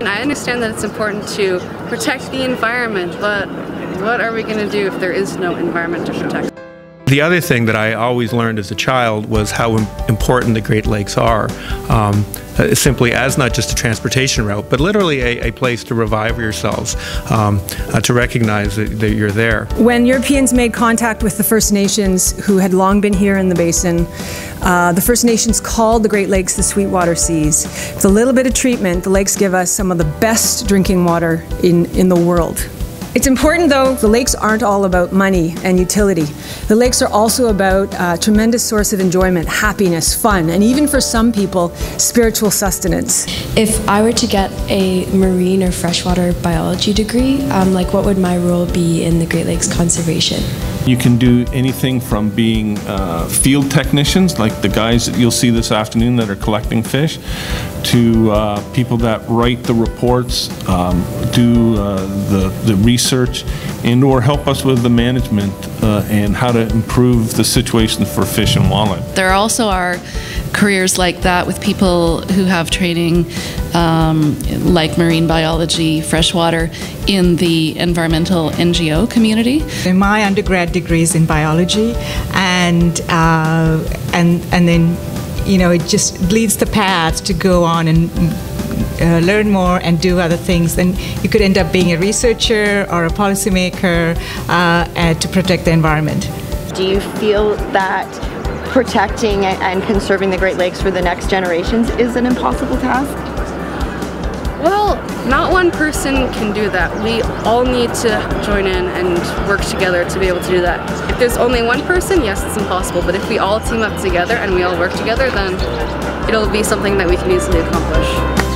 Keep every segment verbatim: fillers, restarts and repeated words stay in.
And I understand that it's important to protect the environment, but what are we going to do if there is no environment to protect? The other thing that I always learned as a child was how important the Great Lakes are, um, simply as not just a transportation route, but literally a, a place to revive yourselves, um, uh, to recognize that, that you're there. When Europeans made contact with the First Nations who had long been here in the basin, uh, the First Nations called the Great Lakes the Sweetwater Seas. With a little bit of treatment, the lakes give us some of the best drinking water in, in the world. It's important, though, the lakes aren't all about money and utility. The lakes are also about a tremendous source of enjoyment, happiness, fun, and even for some people, spiritual sustenance. If I were to get a marine or freshwater biology degree, um, like what would my role be in the Great Lakes conservation? You can do anything from being uh, field technicians, like the guys that you'll see this afternoon that are collecting fish, to uh, people that write the reports, um, do uh, the, the research, and or help us with the management uh, and how to improve the situation for fish and wildlife. There also are careers like that with people who have training um, like marine biology, freshwater, in the environmental N G O community. My undergrad degree is in biology, and uh, and and then you know it just leads the path to go on and uh, learn more and do other things. Then you could end up being a researcher or a policymaker uh, uh, to protect the environment. Do you feel that protecting and conserving the Great Lakes for the next generations is an impossible task? Well, not one person can do that. We all need to join in and work together to be able to do that. If there's only one person, yes, it's impossible, but if we all team up together and we all work together, then it'll be something that we can easily accomplish.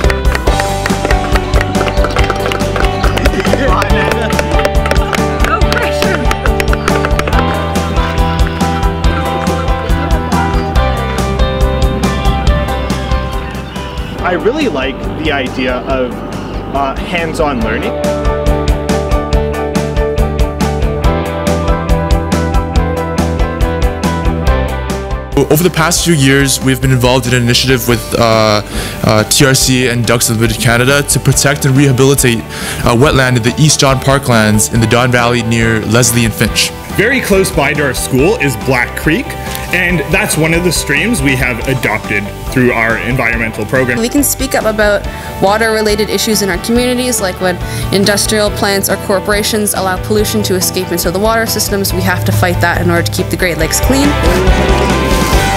I really like the idea of uh, hands-on learning. Over the past few years, we've been involved in an initiative with uh, uh, T R C and Ducks Unlimited Canada to protect and rehabilitate uh, wetland in the East John Parklands in the Don Valley near Leslie and Finch. Very close by to our school is Black Creek, and that's one of the streams we have adopted through our environmental program. We can speak up about water-related issues in our communities, like when industrial plants or corporations allow pollution to escape into the water systems. We have to fight that in order to keep the Great Lakes clean.